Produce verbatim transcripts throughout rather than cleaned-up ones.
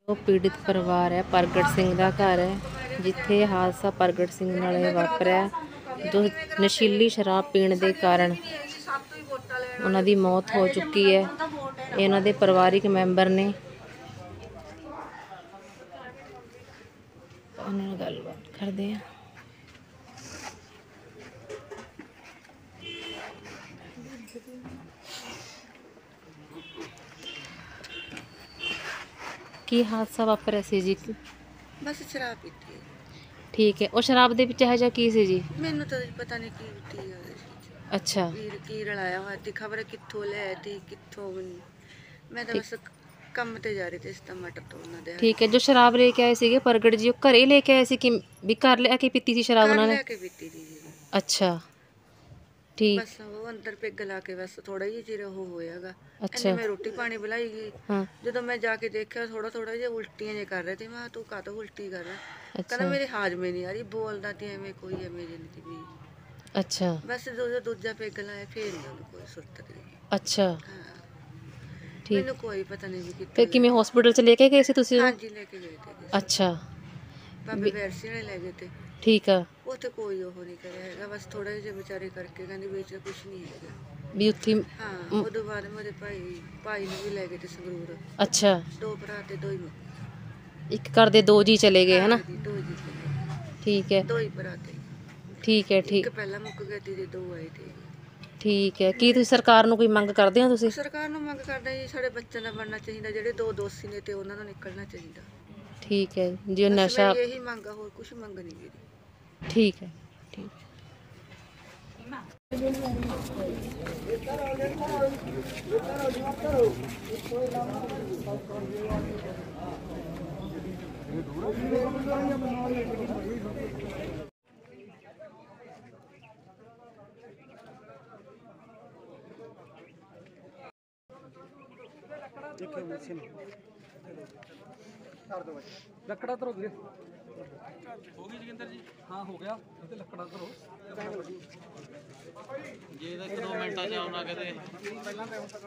पीड़ित परिवार है, प्रगट सिंह का घर है, जिथे हादसा प्रगट सिंह नाल वापरिया, जो नशीली शराब पीण के कारण उन्हां दी मौत हो चुकी है। इन्हां दे परिवारिक मैंबर ने उन्हां नाल गलबात करदे हैं। की हादसा वापरिया सी जी? बस शराब पीती है। ठीक है, और शराब दे विच है जा की सी जी? मैनू तो पता नहीं की पीती है ਉਹਦੇ ਵਿੱਚ। अच्छा, की की रलाया हुआ थी, खबर कित्थों ले आई थी कित्थों नहीं। मैं तो बस ਕੰਮ ਤੇ ਜਾ ਰਹੀ ਤੇ ਇਸ ਟਮਾਟਰ ਤੋੜਨਾ ਦੇ। ठीक है। जो शराब लेके आए सीगे प्रगट जी, वो घरे लेके आए सी कि भी घर लेके पीती सी शराब उन्होंने? ਲੈ ਕੇ ਪੀਤੀ ਸੀ ਜੀ। अच्छा, ठीक। ਬਸ ਉਹ ਅੰਦਰ ਪਿੱਗ ਲਾ ਕੇ ਬਸ ਥੋੜਾ ਜਿਹਾ ਚਿਰ ਉਹ ਹੋਇਆਗਾ। अच्छा, ਇੰਨੇ ਮੈਂ ਰੋਟੀ ਪਾਣੀ ਬਣਾਈ ਗਈ। हाँ, ਜਦੋਂ ਮੈਂ ਜਾ ਕੇ ਦੇਖਿਆ ਥੋੜਾ ਥੋੜਾ ਜਿਹਾ ਉਲਟੀਆਂ ਜੇ ਕਰ ਰਹੇ ਤੇ ਮੈਂ ਤੂੰ ਕਾਹਤੋਂ ਉਲਟੀ ਕਰ ਰਿਹਾ? ਕਹਿੰਦਾ अच्छा, ਮੇਰੇ ਹਾਜ਼ਮੇ ਨਹੀਂ ਆ ਰਹੀ, ਬੋਲਦਾ ਤੇ ਐਵੇਂ ਕੋਈ ਐਵੇਂ ਜਿੰਦੀ ਵੀ। अच्छा, ਬਸ ਜਦੋਂ ਦੂਜਾ ਪਿੱਗ ਲਾਇਆ ਫੇਰ ਨਹੀਂ ਉਹਨੂੰ ਕੋਈ ਸੁਰਤ ਰਹੀ। अच्छा, ਹਾਂ, ठीक। ਮੈਨੂੰ ਕੋਈ ਪਤਾ ਨਹੀਂ ਵੀ ਕਿੱਥੇ। फिर किवें हॉस्पिटल च लेके गए सी तुसीं उहनूं? ਹਾਂਜੀ ਲੈ ਕੇ ਗਏ ਤੇ अच्छा, ਬਾਬੇ ਵੈਰਸੀ ਨੇ ਲੈ ਗਏ ਤੇ ठीक है। ਉੱਥੇ ਕੋਈ ਉਹ ਨਹੀਂ ਕਰਿਆ ਹੈਗਾ, ਬਸ ਥੋੜਾ ਜਿਹਾ ਵਿਚਾਰੇ ਕਰਕੇ ਕਹਿੰਦੇ ਵਿੱਚ ਕੁਛ ਨਹੀਂ ਹੈਗਾ। भी उत्थे? ਹਾਂ, ਉਦੋਂ ਬਾਅਦ ਮੇਰੇ ਭਾਈ ਭਾਈ ਨੂੰ ਵੀ ਲੈ ਗਏ ਤੇ ਸੰਗਰੂਰ। अच्छा, ਦੋ ਭਰਾ ਤੇ ਦੋ ਹੀ ਮੁੱਕ एक घर दे दो जी चले गए है ना? ਹਾਂਜੀ, ਦੋ ਜੀ ਚਲੇ ठीक है, ਦੋ ਹੀ ਭਰਾ ਤੇ ठीक है, ਇੱਕ ठीक, ਪਹਿਲਾਂ ਮੁੱਕ ਗਏ ਤੇ ਦੋ ਆਏ ਤੇ। ठीक है। की तुसीं सरकार नूं कोई मंग करदे हो तुसीं? ਸਰਕਾਰ ਨੂੰ ਮੰਗ ਕਰਦਾ ਜੀ ਸਾਡੇ ਬੱਚਿਆਂ ਦਾ ਬਣਨਾ ਚਾਹੀਦਾ, ਜਿਹੜੇ ਦੋ ਦੋਸ਼ੀ ਨੇ ਤੇ ਉਹਨਾਂ ਨੂੰ ਨਿਕਲਣਾ ਚਾਹੀਦਾ। ठीक है जी। ਬਸ नशा, ਮੇਰੀ ਇਹੀ ਮੰਗ ਆ, ਹੋਰ ਕੁਛ ਮੰਗ ਨਹੀਂ ਮੇਰੀ। ठीक है, ठीक। ਲੱਕੜਾ ਧਰੋ ਵੀਰੇ। ਹੋ ਗਈ ਜਗਿੰਦਰ ਜੀ? ਹਾਂ ਹੋ ਗਿਆ। ਇਹ ਲੱਕੜਾ ਧਰੋ ਜੇ ਇਹਦਾ ਇੱਕ ਦੋ ਮਿੰਟਾਂ ਚ ਆਉਣਾ ਕਦੇ ਪਹਿਲਾਂ ਤੇ ਹੁਣ ਤੱਕ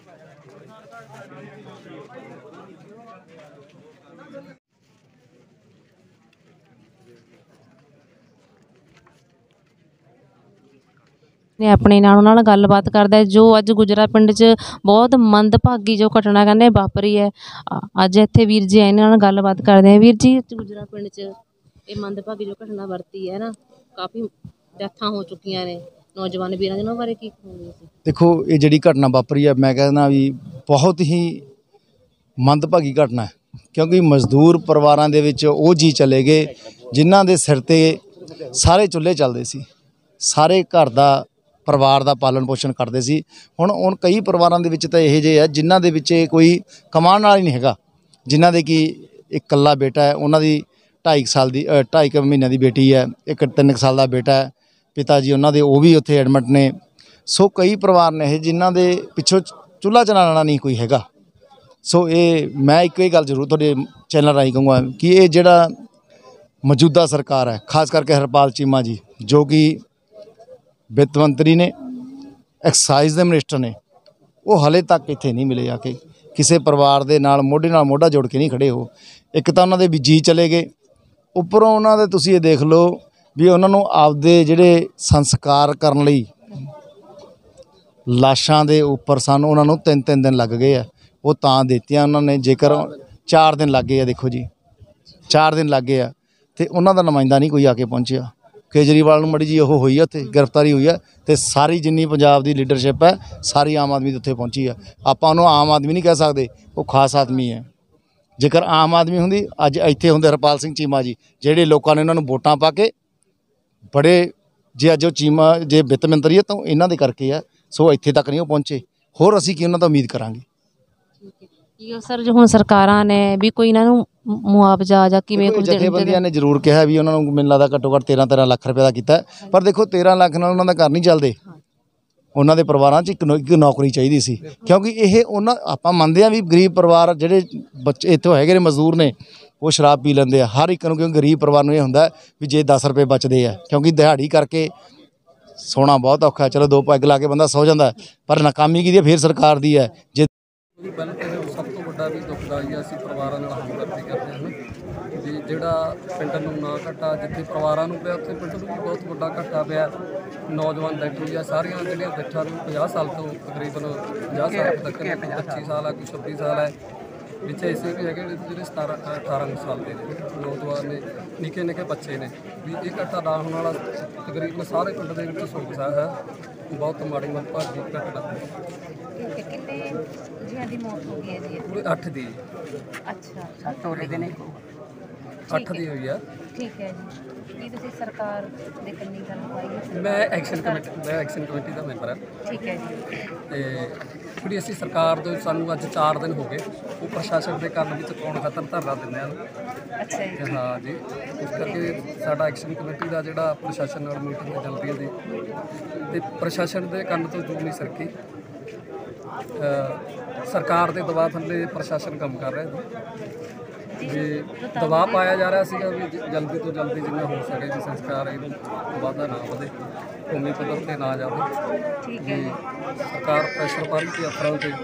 ने अपने नाल उन्हां नाल गलबात करदा है। जो अज गुजरा पिंड च बहुत मंदभागी जो घटना कहने वापरी है, अज इत्थे वीर जी आए इन्हां नाल गलबात करदे हैं। वीर जी, गुजरा पिंड च ये मंदभागी जो घटना वरती है ना, काफ़ी डेथां हो चुकियां ने नौजवान वीरां दे, उन्हां बारे की कहोगे तुसीं? देखो, ये जिहड़ी घटना वापरी है, मैं कहना भी बहुत ही मंदभागी घटना है, क्योंकि मजदूर परिवारां दे विच वो जी चले गए जिन्हां दे सिर ते सारे चुल्हे चलदे सी, सारे घर दा परिवार का पालन पोषण करते सी। हुण हुण कई परिवारों के विच तां इहो जिहे आ जिन्हां दे विच कोई कमाण वाला ही नहीं हैगा, जिन्हां दे कि एक कल्ला बेटा है, उन्हां दी ढाई साल की ढाई क महीने की बेटी है, एक तीन साल का बेटा है, पिता जी उन्हां दे वो भी उत्थे एडमिट ने। सो कई परिवार ने ये जिन्हां दे पिछों चूल्हा चलाने वाला नहीं कोई हैगा। सो ये मैं एक ही गल जरूर तुहाडे चैनल राही कहूँगा कि ये जिहड़ा मौजूदा सरकार है, खास करके हरपाल चीमा जी जो कि ਵਿੱਤ ਮੰਤਰੀ ने, एक्साइज के मिनिस्टर ने, वो हले तक इत्थे नहीं मिले आके किसी परिवार के नाल मोढे नाल मोढा जोड़ के नहीं खड़े हो। एक तो उन्होंने भी जी चले गए, उपरों उन्होंने तुसीं ये देख लो भी उन्होंने आपदे जिहड़े संस्कार करन लई लाशां दे उपर सन उन्होंने तीन तीन दिन लग गए है, वो तां दित्तियां उन्होंने। जेकर चार दिन लग गए है, देखो जी चार दिन लग गए है तो उन्हों का नुमाइंदा नहीं कोई आके पहुँचा। केजरीवाल नूं मड़ी जी वो हुई है, उत्थे गिरफ्तारी हुई है, तो सारी जिन्नी पंजाब की लीडरशिप है सारी आम आदमी उत्थे पहुँची है। आपां उहनूं आम आदमी नहीं कह सकते, वो खास आदमी है। जेकर आम आदमी हुंदी अज इत्थे हुंदे हरपाल सिंह चीमा जी, जिहड़े लोकां ने उन्हां नूं वोटां पा के बड़े जे अज चीमा जे ਵਿੱਤ मंत्री है तो इन्हां दे करके है। सो इत्थे तक नहीं वो पहुँचे, होर असीं की उन्हां तो उम्मीद करांगे। सर, जो हुण सरकारां ने भी कोई इन्हां नूं मुआवजा जां किवें कुछ जथेबंदियां ने जरूर कहा भी उन्होंने मैनूं लगदा घट्टो घट्ट तेरह तेरह लाख रुपये का कीता है, पर देखो तेरह लाख नाल उन्हां दा घर नहीं चलदे। उन्हां दे परिवारां च एक एक नौकरी चाहिदी सी, क्योंकि ये उन्हां आपां मंनदे आ भी गरीब परिवार जिहड़े बच्चे इत्थों हैगे ने मजदूर ने वो शराब पी लैंदे आ हर एक नूं, क्योंकि गरीब परिवार नूं ये हुंदा भी जे दस रुपये बचदे आ, क्योंकि दिहाड़ी करके सोना बहुत औखा है। चलो दो पैग ला के बंदा सौ जाता है, पर नाकामी की फिर सरकार दी है। जे सब तो ਸਾਡਾ ਵੀ ਦੁਖਦਾਈ ਆ। ਅਸੀਂ ਪਰਿਵਾਰਾਂ ਨਾਲ ਹਮਦਰਦੀ ਕਰਦੇ ਹਾਂ ਵੀ ਜਿਹੜਾ ਪਿੰਡ ਨੂੰ ਨਾ ਘਟਾ, ਜਿੱਥੇ ਪਰਿਵਾਰਾਂ ਨੂੰ ਪਿਆ ਉੱਥੇ ਪਿੰਡ ਨੂੰ ਵੀ ਬਹੁਤ ਵੱਡਾ ਘਾਟਾ ਪਿਆ। ਨੌਜਵਾਨ ਡੈਥ ਹੋਈ ਆ, ਸਾਰੀਆਂ ਜਿਹੜੀਆਂ ਡੈਥਾਂ ਨੂੰ ਪੰਜਾਹ ਸਾਲ ਤੋਂ ਤਕਰੀਬਨ ਪੰਜਾਹ ਸਾਲ ਤੱਕ, ਪੱਚੀ ਸਾਲ ਆ, ਕੋਈ ਛੱਬੀ ਸਾਲ ਹੈ, ਵਿੱਚ ਐਸੇ ਵੀ ਹੈਗੇ ਜਿਹੜੇ ਸਤਾਰਾਂ ਅਠਾਰਾਂ ਸਾਲ ਦੇ ਨੇ, ਨੌਜਵਾਨ ਨੇ, ਨਿੱਕੇ ਨਿੱਕੇ ਬੱਚੇ ਨੇ। ਵੀ ਇਹ ਘਟਨਾ ਨਾ ਹੋਣ ਵਾਲਾ ਤਕਰੀਬਨ ਸਾਰੇ ਪਿੰਡ ਦੇ ਵਿੱਚ ਸੋਗ ਸਾਹ ਹੈ। ਬਹੁਤ ਮਾੜੀ ਮੰਦਭਾਗੀ ਘਟਨਾ। ਕਿੰਨੇ ਜੀਆਂ ਦੀ ਮੌਤ ਹੋ ਗਈ ਹੈ ਜੀ? ਪੂਰੇ ਅੱਠ ਦੀ। ਅੱਛਾ, ਅੱਠ ਦੀ ਹੋਈ ਆ। ਠੀਕ ਹੈ ਜੀ। ਕੀ ਤੁਸੀਂ ਸਰਕਾਰ ਦੇ ਕੰਨੀ ਗੱਲ ਪਾਈ ਹੈ? ਮੈਂ ਐਕਸ਼ਨ ਕਮੇਟੀ ਮੈਂ ਐਕਸ਼ਨ ਕਮੇਟੀ ਦਾ ਮੈਂਬਰ ਹਾਂ। ਠੀਕ ਹੈ ਜੀ। ਤੇ ਜਿਹੜੀ ਅਸੀਂ ਸਰਕਾਰ ਤੋਂ ਸਾਨੂੰ ਅੱਜ ਚਾਰ ਦਿਨ ਹੋ ਗਏ, ਉਹ ਪ੍ਰਸ਼ਾਸਨ ਦੇ ਕੰਨ ਵਿੱਚ ਪਾਉਣ ਖਾਤਰ ਧਰਨਾ ਦਿੰਦੇ ਹਨ। ਅੱਛਾ ਜੀ। ਹਾਂ ਜੀ, ਇਸ ਕਰਕੇ ਸਾਡਾ ਐਕਸ਼ਨ ਕਮੇਟੀ ਦਾ ਜਿਹੜਾ ਪ੍ਰਸ਼ਾਸਨ ਨਾਲ ਮੀਟਿੰਗ ਚੱਲਦੀ ਹੈ ਜੀ, ਤੇ ਪ੍ਰਸ਼ਾਸਨ ਦੇ ਕੰਨ ਤੋਂ ਜੂ ਨਹੀਂ ਸਰਕੀ। ਸਰਕਾਰ ਦੇ ਦਬਾਅ ਥੱਲੇ ਪ੍ਰਸ਼ਾਸਨ ਕੰਮ ਕਰ ਰਿਹਾ ਜੀ। ਵੀ ਦਬਾਅ ਪਾਇਆ ਜਾ ਰਿਹਾ ਸੀਗਾ ਵੀ ਜਲਦੀ ਤੋਂ ਜਲਦੀ ਜਿੰਨਾ ਹੋ ਸਕੇ ਵੀ ਸੰਸਕਾਰ ਇਹਨੂੰ ਵਾਧਾ ਨਾ ਵਧੇ, ਕੌਮੀ ਪੱਧਰ ਤੇ ਨਾ ਜਾਵੇ। ਠੀਕ ਹੈ ਜੀ। ਸਰਕਾਰ ਪ੍ਰੈਸ਼ਰ ਪਾ ਰਹੀ ਸੀ ਅਫਸਰਾਂ ਤੇ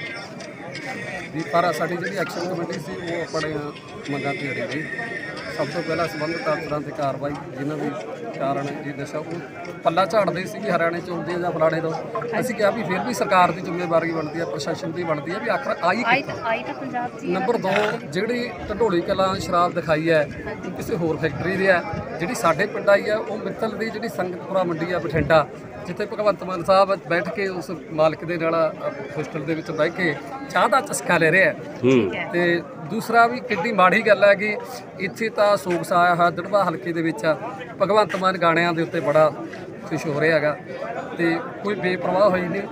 ਵੀ, ਪਰ ਸਾਡੀ ਜਿਹੜੀ ਐਕਸ਼ਨ ਕਮੇਟੀ ਸੀ ਉਹ ਆਪਣੇ ਮੰਗਾਂ ਤੇ ਅੜੀ ਰਹੀ। ਸਭ ਤੋਂ ਪਹਿਲਾਂ ਸੰਬੰਧਿਤ ਅਫਸਰਾਂ ਤੇ ਕਾਰਵਾਈ, ਜਿਨ੍ਹਾਂ ਦੀ ਕਾਰਨ ਇਹ ਦੱਸਿਆ ਉਹ ਪੱਲਾ ਝਾੜਦੇ ਸੀ ਵੀ ਹਰਿਆਣੇ ਚ ਆਉਂਦੇ ਜਾਂ ਫਲਾਣੇ ਤੋਂ। ਅਸੀਂ ਕਿਹਾ ਵੀ ਫਿਰ ਵੀ ਸਰਕਾਰ ਦੀ ਜ਼ਿੰਮੇਵਾਰੀ ਬਣਦੀ ਹੈ, ਪ੍ਰਸ਼ਾਸਨ ਦੀ ਬਣਦੀ ਹੈ ਵੀ ਆਖਰ ਆਈ ਆਈ ਤਾਂ ਪੰਜਾਬ 'ਚ। ਨੰਬਰ ਦੋ, ਜਿਹੜੀ ਢੰਡੋਲੀ ਕਲਾਂ ਸ਼ਰਾਬ ਦਿਖਾਈ ਹੈ ਉਹ ਕਿਸੇ ਹੋਰ ਫੈਕਟਰੀ ਦੀ ਹੈ। ਜਿਹੜੀ ਸਾਡੇ ਪਿੰਡ ਆਈ ਹੈ ਉਹ ਮਿੱਤਲ ਦੀ ਜਿਹੜੀ ਸੰਗਤਪੁਰਾ ਮੰਡੀ ਆ ਬਠਿੰਡਾ, ਜਿੱਥੇ ਭਗਵੰਤ ਮਾਨ ਸਾਹਿਬ ਬੈਠ ਕੇ ਉਸ ਮਾਲਕ ਦੇ ਨਾਲ ਹੋਸਟਲ ਦੇ ਵਿੱਚ ਬਹਿ ਕੇ ਚਾਹ ਦਾ ਚਸਕਾ ਲੈ ਰਿਹਾ ਹੈ। ਤੇ ਦੂਸਰਾ ਵੀ ਕਿੰਨੀ ਮਾੜੀ ਗੱਲ ਹੈ ਕਿ ਇੱਥੇ ਤਾਂ ਸੋਗ ਸਾਇਆ ਹੈ ਦੜਵਾ ਹਲਕੇ ਦੇ ਵਿੱਚ ਭਗਵੰਤ ਮਾਨ ਗਾਣਿਆਂ ਦੇ ਉੱਤੇ ਬੜਾ ਖੁਸ਼ ਹੋ ਰਿਹਾ ਹੈਗਾ, ਤੇ ਕੋਈ ਬੇਪਰਵਾਹ ਹੋਈ ਨਹੀਂ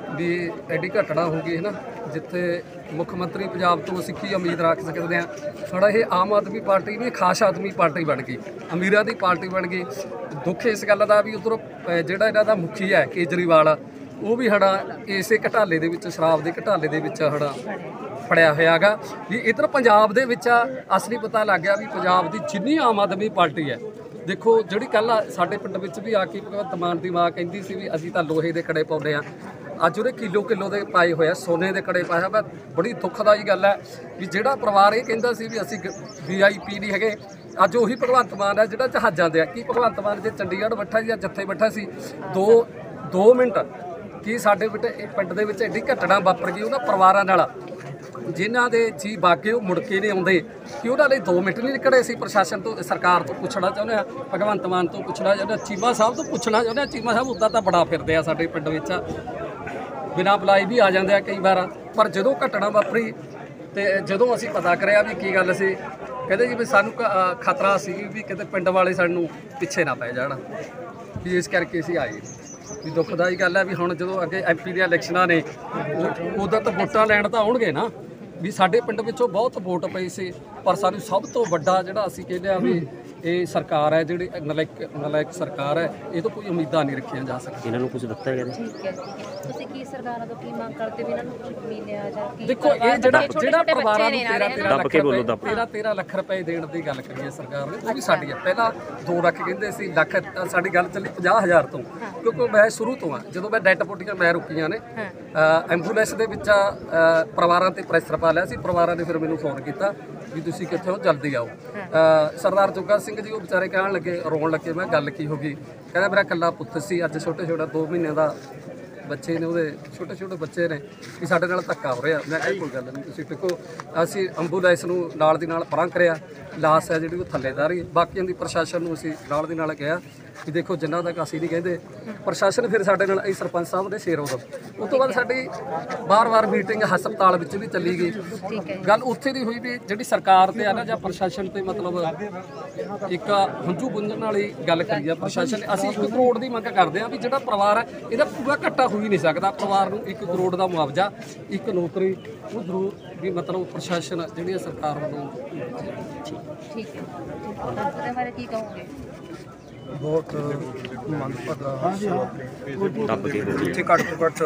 ਵੀ ਐਡੀ ਘਟਨਾ ਹੋ ਗਈ ਹੈ ਨਾ, ਜਿੱਥੇ ਮੁੱਖ ਮੰਤਰੀ ਪੰਜਾਬ ਤੋਂ ਅਸੀਂ ਕੀ ਉਮੀਦ ਰੱਖ ਸਕਦੇ ਹਾਂ। ਸਾਡਾ ਇਹ ਆਮ ਆਦਮੀ ਪਾਰਟੀ ਨਹੀਂ, ਖਾਸ ਆਦਮੀ ਪਾਰਟੀ ਬਣ ਗਈ, ਅਮੀਰਾਂ ਦੀ ਪਾਰਟੀ ਬਣ ਗਈ। ਦੁੱਖ ਇਸ ਗੱਲ ਦਾ ਵੀ ਉੱਧਰੋਂ ਜਿਹੜਾ ਇਹਨਾਂ ਦਾ ਮੁਖੀ ਹੈ ਕੇਜਰੀਵਾਲ, ਉਹ ਵੀ ਸਾਡਾ ਇਸੇ ਘਟਾਲੇ ਦੇ ਵਿੱਚ, ਸ਼ਰਾਬ ਦੇ ਘਟਾਲੇ ਦੇ ਵਿੱਚ ਸਾਡਾ ਫੜਿਆ ਹੋਇਆ ਹੈਗਾ। ਵੀ ਇੱਧਰ ਪੰਜਾਬ ਦੇ ਵਿੱਚ ਅਸਲੀ ਪਤਾ ਲੱਗ ਗਿਆ ਵੀ ਪੰਜਾਬ ਦੀ ਜਿੰਨੀ ਆਮ ਆਦਮੀ ਪਾਰਟੀ ਹੈ, ਦੇਖੋ ਜਿਹੜੀ ਕੱਲ੍ਹ ਸਾਡੇ ਪਿੰਡ ਵਿੱਚ ਵੀ ਆ ਕੇ ਭਗਵੰਤ ਮਾਨ ਦੀ ਮਾਂ ਕਹਿੰਦੀ ਸੀ ਵੀ ਅਸੀਂ ਤਾਂ ਲੋਹੇ ਦੇ ਕੜੇ ਪਾਉਂਦੇ ਹਾਂ, ਅੱਜ ਉਹਦੇ ਕਿਲੋ ਕਿਲੋ ਦੇ ਪਾਏ ਹੋਏ ਆ, ਸੋਨੇ ਦੇ ਕੜੇ ਪਾਇਆ ਹੋਇਆ। ਬੜੀ ਦੁੱਖਦਾਈ ਗੱਲ ਹੈ ਵੀ ਜਿਹੜਾ ਪਰਿਵਾਰ ਇਹ ਕਹਿੰਦਾ ਸੀ ਵੀ ਅਸੀਂ ਵੀ ਆਈ ਪੀ ਨਹੀਂ ਹੈਗੇ, ਅੱਜ ਉਹੀ ਭਗਵੰਤ ਮਾਨ ਹੈ ਜਿਹੜਾ ਜਹਾਜ਼ਾਂ ਦੇ ਆ। ਕੀ ਭਗਵੰਤ ਮਾਨ ਜੇ ਚੰਡੀਗੜ੍ਹ ਬੈਠਾ ਸੀ ਜਾਂ ਜਿੱਥੇ ਬੈਠਾ ਸੀ, ਦੋ ਦੋ ਮਿੰਟ ਕੀ ਸਾਡੇ ਪਿੰਡ ਦੇ ਵਿੱਚ ਐਡੀ ਘਟਨਾ ਵਾਪਰ ਗਈ ਉਹਨਾਂ ਪਰਿਵਾਰਾਂ ਨਾਲ, ਜਿਨ੍ਹਾਂ ਦੇ ਜੀ ਬਾਕੀ ਉਹ ਮੁੜ ਕੇ ਨਹੀਂ ਆਉਂਦੇ, ਕਿ ਉਹਨਾਂ ਲਈ ਦੋ ਮਿੰਟ ਨਹੀਂ ਨਿਕਲੇ। ਅਸੀਂ ਪ੍ਰਸ਼ਾਸਨ ਤੋਂ, ਸਰਕਾਰ ਤੋਂ ਪੁੱਛਣਾ ਚਾਹੁੰਦੇ ਹਾਂ, ਭਗਵੰਤ ਮਾਨ ਤੋਂ ਪੁੱਛਣਾ ਚਾਹੁੰਦੇ ਹਾਂ, ਚੀਮਾ ਸਾਹਿਬ ਤੋਂ ਪੁੱਛਣਾ ਚਾਹੁੰਦੇ ਹਾਂ। ਚੀਮਾ ਸਾਹਿਬ ਉੱਦਾਂ ਤਾਂ ਬੜਾ ਫਿਰਦੇ ਆ ਸਾਡੇ ਪਿੰਡ ਵਿੱਚ, ਬਿਨਾਂ ਬੁਲਾਈ ਵੀ ਆ ਜਾਂਦੇ ਆ ਕਈ ਵਾਰ, ਪਰ ਜਦੋਂ ਘਟਨਾ ਵਾਪਰੀ ਤੇ ਜਦੋਂ ਅਸੀਂ ਪਤਾ ਕਰਿਆ ਵੀ ਕੀ ਗੱਲ ਸੀ, ਕਹਿੰਦੇ ਜੀ ਵੀ ਸਾਨੂੰ ਖਤਰਾ ਸੀ ਵੀ ਕਿਤੇ ਪਿੰਡ ਵਾਲੇ ਸਾਨੂੰ ਪਿੱਛੇ ਨਾ ਪੈ ਜਾਣ, ਵੀ ਇਸ ਕਰਕੇ ਅਸੀਂ ਆਏ। ਵੀ ਦੁੱਖਦਾਈ ਗੱਲ ਹੈ ਵੀ ਹੁਣ ਜਦੋਂ ਅੱਗੇ ਐਮ ਪੀ ਦੀਆਂ ਇਲੈਕਸ਼ਨਾਂ ਨੇ, ਉਦੋਂ ਤਾਂ ਵੋਟਾਂ ਲੈਣ ਤਾਂ ਆਉਣਗੇ ਨਾ। ਵੀ ਸਾਡੇ ਪਿੰਡ ਵਿੱਚੋਂ ਬਹੁਤ ਵੋਟ ਪਈ ਸੀ, ਪਰ ਸਾਨੂੰ ਸਭ ਤੋਂ ਵੱਡਾ ਜਿਹੜਾ ਅਸੀਂ ਕਹਿੰਦੇ ਆ ਵੀ ਇਹ ਸਰਕਾਰ ਹੈ ਜਿਹੜੀ ਨਲਾਇਕ ਨਲਾਇਕ ਸਰਕਾਰ ਹੈ, ਇਹ ਤੋਂ ਕੋਈ ਉਮੀਦਾਂ ਨਹੀਂ ਰੱਖੀਆਂ ਜਾ ਸਕਦੀਆਂ। ਇਹਨਾਂ ਨੂੰ ਕੁਝ ਦਿੱਤਾ ਗਿਆ? ਠੀਕ ਹੈ, ਤੁਸੀਂ ਕੀ ਸਰਕਾਰਾਂ ਤੋਂ ਕੀ ਮੰਗ ਕਰਦੇ ਵੀ ਇਹਨਾਂ ਨੂੰ ਕੁਝ ਮਿਲਿਆ ਜਾਂ ਕੀ? ਦੇਖੋ ਇਹ ਜਿਹੜਾ ਜਿਹੜਾ ਪਰਿਵਾਰਾਂ ਨੂੰ ਤੇਰਾਂ ਤੇਰਾਂ ਲੱਖ ਬੋਲੋ ਦੱਬ ਤੇਰਾਂ ਤੇਰਾਂ ਲੱਖ ਰੁਪਏ ਦੇਣ ਦੀ ਗੱਲ ਕਰੀਏ ਸਰਕਾਰ ਨੇ, ਉਹ ਵੀ ਸਾਡੀ ਹੈ। ਪਹਿਲਾਂ ਦੋ ਲੱਖ ਕਹਿੰਦੇ ਸੀ, ਲੱਖ ਸਾਡੀ ਗੱਲ ਚੱਲੀ ਪੰਜਾਹ ਹਜ਼ਾਰ ਤੋਂ, ਕਿਉਂਕਿ ਮੈਂ ਸ਼ੁਰੂ ਤੋਂ ਆ, ਜਦੋਂ ਮੈਂ ਡੈਡ ਪੋਟੀਆਂ ਮੈਂ ਰੁਕੀਆਂ ਨੇ ਐਂਬੂਲੈਂਸ ਦੇ ਵਿੱਚ ਪਰਿਵਾਰਾਂ ਤੇ ਪ੍ਰੈਸ਼ਰ ਪਾ ਲਿਆ ਸੀ। ਪਰਿਵਾਰਾਂ ਨੇ ਫਿਰ ਮੈਨੂੰ ਫੋਨ ਕੀਤਾ ਵੀ ਤੁਸੀਂ ਕਿੱਥੇ ਹੋ, ਜਲਦੀ ਆਓ। ਸਰਦਾਰ ਜੋਗਾ ਸਿੰਘ ਜੀ ਉਹ ਵਿਚਾਰੇ ਕਹਿਣ ਲੱਗੇ, ਰੋਣ ਲੱਗੇ। ਮੈਂ ਗੱਲ ਕੀ ਹੋ ਗਈ? ਕਹਿੰਦਾ ਮੇਰਾ ਇਕੱਲਾ ਪੁੱਤ ਸੀ, ਅੱਜ ਛੋਟੇ ਛੋਟਾ ਦੋ ਮਹੀਨੇ ਦਾ ਬੱਚੇ ਨੇ, ਉਹਦੇ ਛੋਟੇ ਛੋਟੇ ਬੱਚੇ ਨੇ, ਕਿ ਸਾਡੇ ਨਾਲ ਧੱਕਾ ਹੋ ਰਿਹਾ। ਮੈਂ ਕਿਹਾ ਕੋਈ ਗੱਲ ਨਹੀਂ, ਤੁਸੀਂ ਟਿਕੋ। ਅਸੀਂ ਐਂਬੂਲੈਂਸ ਨੂੰ ਨਾਲ ਦੀ ਨਾਲ ਪਰਾਂ ਕਰਿਆ, ਲਾਸ਼ ਹੈ ਜਿਹੜੀ ਉਹ ਥੱਲੇਦਾਰੀ, ਬਾਕੀਆਂ ਦੀ ਪ੍ਰਸ਼ਾਸਨ ਨੂੰ ਅਸੀਂ ਨਾਲ ਦੀ ਨਾਲ ਕਿਹਾ ਕਿ ਦੇਖੋ ਜਿੰਨਾ ਤੱਕ ਅਸੀਂ ਨਹੀਂ ਕਹਿੰਦੇ ਪ੍ਰਸ਼ਾਸਨ, ਫਿਰ ਸਾਡੇ ਨਾਲ ਇਹ ਸਰਪੰਚ ਸਾਹਿਬ ਦੇ ਸ਼ੇਰ ਉਦੋਂ ਉਸ ਤੋਂ ਬਾਅਦ ਸਾਡੀ ਵਾਰ-ਵਾਰ ਮੀਟਿੰਗ ਹਸਪਤਾਲ ਵਿੱਚ ਵੀ ਚੱਲੀ ਗਈ। ਗੱਲ ਉੱਥੇ ਦੀ ਹੋਈ ਵੀ ਜਿਹੜੀ ਸਰਕਾਰ ਤੇ ਆ ਨਾ ਜਾਂ ਪ੍ਰਸ਼ਾਸਨ ਤੇ ਮਤਲਬ ਇੱਕ ਹੰਝੂ ਗੁੰਝਣ ਵਾਲੀ ਗੱਲ ਕਰੀ ਆ ਪ੍ਰਸ਼ਾਸਨ। ਅਸੀਂ ਇੱਕ ਕਰੋੜ ਦੀ ਮੰਗ ਕਰਦੇ ਹਾਂ ਵੀ ਜਿਹੜਾ ਪਰਿਵਾਰ ਹੈ ਇਹਦਾ ਪੂਰਾ ਘੱਟਾ ਹੋ ਹੀ ਨਹੀਂ ਸਕਦਾ। ਪਰਿਵਾਰ ਨੂੰ ਇੱਕ ਕਰੋੜ ਦਾ ਮੁਆਵਜ਼ਾ, ਇੱਕ ਨੌਕਰੀ, ਉਹ ਜ਼ਰੂਰ ਵੀ ਮਤਲਬ ਪ੍ਰਸ਼ਾਸਨ ਜਿਹੜੀ ਸਰਕਾਰ ਵੱਲੋਂ। ਠੀਕ ਹੈ, ਉਹਦੇ ਬਾਰੇ ਕੀ ਕਹੋਗੇ? ਬਹੁਤ ਮੰਦਭਾਗਾ ਦੱਬ ਕੇ ਬੋਲੋ। ਇੱਥੇ ਘੱਟ ਤੋਂ ਘੱਟ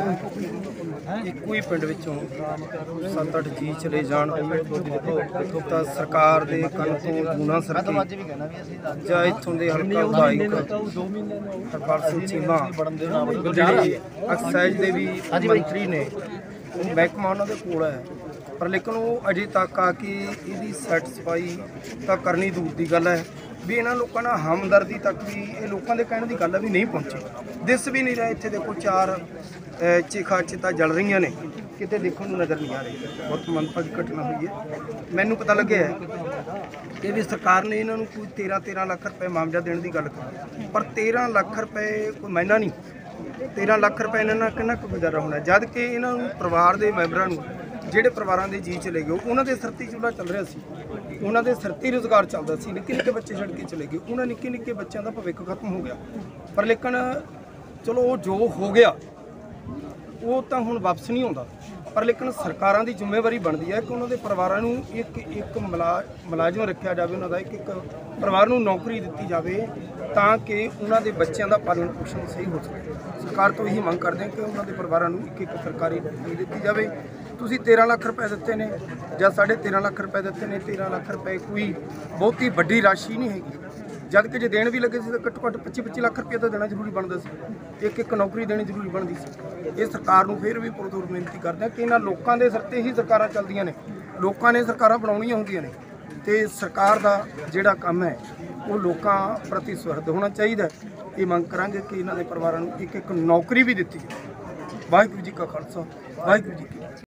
ਇੱਕੋ ਹੀ ਪਿੰਡ ਵਿੱਚੋਂ ਸੱਤ ਅੱਠ ਜੀ ਚਲੇ ਜਾਣ ਤਾਂ ਸਰਕਾਰ ਦੇ ਕੰਨ ਤੋਂ ਜੂਨਾ ਸਰਕੀ ਜਾਂ ਇੱਥੋਂ ਦੇ ਹਲਕਾ ਵਿਧਾਇਕ ਹਰਪਾਲ ਸਿੰਘ ਚੀਮਾ ਜਿਹੜੇ ਐਕਸਾਈਜ਼ ਦੇ ਵੀ ਮੰਤਰੀ ਨੇ, ਉਹ ਮਹਿਕਮਾ ਉਹਨਾਂ ਦੇ ਕੋਲ ਹੈ, ਪਰ ਲੇਕਿਨ ਉਹ ਅਜੇ ਤੱਕ ਆ ਕਿ ਇਹਦੀ ਸੈਟੀਸਫਾਈ ਤਾਂ ਕਰਨੀ ਦੂਰ ਦੀ ਗੱਲ ਹੈ ਵੀ ਇਹਨਾਂ ਲੋਕਾਂ ਨਾਲ ਹਮਦਰਦੀ ਤੱਕ ਵੀ ਇਹ ਲੋਕਾਂ ਦੇ ਕਹਿਣ ਦੀ ਗੱਲ ਹੈ ਵੀ ਨਹੀਂ ਪਹੁੰਚੀ। ਦਿਸ ਵੀ ਨਹੀਂ ਰਿਹਾ। ਇੱਥੇ ਦੇਖੋ ਚਾਰ ਚਿਖਾ ਚਿਤਾ ਜਲ ਰਹੀਆਂ ਨੇ, ਕਿਤੇ ਦੇਖਣ ਨੂੰ ਨਜ਼ਰ ਨਹੀਂ ਆ ਰਹੀ। ਬਹੁਤ ਮੰਦਭਾਗੀ ਘਟਨਾ ਹੋਈ ਹੈ। ਮੈਨੂੰ ਪਤਾ ਲੱਗਿਆ ਹੈ ਕਿ ਵੀ ਸਰਕਾਰ ਨੇ ਇਹਨਾਂ ਨੂੰ ਕੋਈ ਤੇਰਾਂ ਤੇਰਾਂ ਲੱਖ ਰੁਪਏ ਮੁਆਵਜ਼ਾ ਦੇਣ ਦੀ ਗੱਲ ਕੀਤੀ, ਪਰ ਤੇਰਾਂ ਲੱਖ ਰੁਪਏ ਕੋਈ ਮਹੀਨਾ ਨਹੀਂ। ਤੇਰਾਂ ਲੱਖ ਰੁਪਏ ਇਹਨਾਂ ਨਾਲ ਕਿੰਨਾ ਕੁ ਗੁਜ਼ਾਰਾ ਹੋਣਾ, ਜਦ ਕਿ ਇਹਨਾਂ ਨੂੰ ਪਰਿਵਾਰ ਦੇ ਮੈਂਬਰਾਂ ਨੂੰ, ਜਿਹੜੇ ਪਰਿਵਾਰਾਂ ਦੇ ਜੀਅ ਚਲੇ ਗਏ, ਉਹਨਾਂ ਦੇ ਸਿਰ 'ਤੇ ਚੁੱਲ੍ਹਾ ਚੱਲ ਰਿਹਾ ਸੀ, ਉਹਨਾਂ ਦੇ ਸਿਰ 'ਤੇ ਰੁਜ਼ਗਾਰ ਚੱਲਦਾ ਸੀ। ਨਿੱਕੇ ਨਿੱਕੇ ਬੱਚੇ ਛੱਡ ਕੇ ਚਲੇ ਗਏ, ਉਹਨਾਂ ਨਿੱਕੇ ਨਿੱਕੇ ਬੱਚਿਆਂ ਦਾ ਭਵਿੱਖ ਖਤਮ ਹੋ ਗਿਆ। ਪਰ ਲੇਕਿਨ ਚਲੋ ਉਹ ਜੋ ਹੋ ਗਿਆ ਉਹ ਤਾਂ ਹੁਣ ਵਾਪਸ ਨਹੀਂ ਆਉਂਦਾ। ਪਰ ਲੇਕਿਨ ਸਰਕਾਰਾਂ ਦੀ ਜ਼ਿੰਮੇਵਾਰੀ ਬਣਦੀ ਹੈ ਕਿ ਉਹਨਾਂ ਦੇ ਪਰਿਵਾਰਾਂ ਨੂੰ ਇੱਕ ਇੱਕ ਮੁਲਾ ਮੁਲਾਜ਼ਮ ਰੱਖਿਆ ਜਾਵੇ, ਉਹਨਾਂ ਦਾ ਇੱਕ ਇੱਕ ਪਰਿਵਾਰ ਨੂੰ ਨੌਕਰੀ ਦਿੱਤੀ ਜਾਵੇ ਤਾਂ ਕਿ ਉਹਨਾਂ ਦੇ ਬੱਚਿਆਂ ਦਾ ਪਾਲਣ ਪੋਸ਼ਣ ਸਹੀ ਹੋ ਸਕੇ। ਸਰਕਾਰ ਤੋਂ ਇਹੀ ਮੰਗ ਕਰਦੇ ਹਾਂ ਕਿ ਉਹਨਾਂ ਦੇ ਪਰਿਵਾਰਾਂ ਨੂੰ ਇੱਕ ਇੱਕ ਸਰਕਾਰੀ ਨੌਕਰੀ ਦਿੱਤੀ ਜਾਵੇ। ਤੁਸੀਂ ਤੇਰਾਂ ਲੱਖ ਰੁਪਏ ਦਿੱਤੇ ਨੇ ਜਾਂ ਸਾਢੇ ਤੇਰਾਂ ਲੱਖ ਰੁਪਏ ਦਿੱਤੇ ਨੇ, ਤੇਰਾਂ ਲੱਖ ਰੁਪਏ ਕੋਈ ਬਹੁਤੀ ਵੱਡੀ ਰਾਸ਼ੀ ਨਹੀਂ ਹੈਗੀ। ਜਦ ਕਿ ਜੇ ਦੇਣ ਵੀ ਲੱਗੇ ਸੀ ਤਾਂ ਘੱਟੋ ਘੱਟ ਪੱਚੀ ਪੱਚੀ ਲੱਖ ਰੁਪਏ ਤਾਂ ਦੇਣਾ ਜ਼ਰੂਰੀ ਬਣਦਾ ਸੀ, ਇੱਕ ਇੱਕ ਨੌਕਰੀ ਦੇਣੀ ਜ਼ਰੂਰੀ ਬਣਦੀ ਸੀ। ਇਹ ਸਰਕਾਰ ਨੂੰ ਫਿਰ ਵੀ ਪੁਰਜ਼ੋਰ ਬੇਨਤੀ ਕਰਦੇ ਹਾਂ ਕਿ ਇਹਨਾਂ ਲੋਕਾਂ ਦੇ ਸਿਰ 'ਤੇ ਹੀ ਸਰਕਾਰਾਂ ਚੱਲਦੀਆਂ ਨੇ, ਲੋਕਾਂ ਨੇ ਸਰਕਾਰਾਂ ਬਣਾਉਣੀਆਂ ਹੁੰਦੀਆਂ ਨੇ, ਤੇ ਸਰਕਾਰ ਦਾ ਜਿਹੜਾ ਕੰਮ ਹੈ ਉਹ ਲੋਕਾਂ ਪ੍ਰਤੀ ਸੁਹਿਰਦ ਹੋਣਾ ਚਾਹੀਦਾ। ਇਹ ਮੰਗ ਕਰਾਂਗੇ ਕਿ ਇਹਨਾਂ ਦੇ ਪਰਿਵਾਰਾਂ ਨੂੰ ਇੱਕ ਇੱਕ ਨੌਕਰੀ ਵੀ ਦਿੱਤੀ ਜਾਵੇ। ਵਾਹਿਗੁਰੂ ਜੀ ਕਾ ਖਾਲਸਾ, ਵਾਹਿਗੁਰੂ ਜੀ ਕੀ ਫਤਿਹ।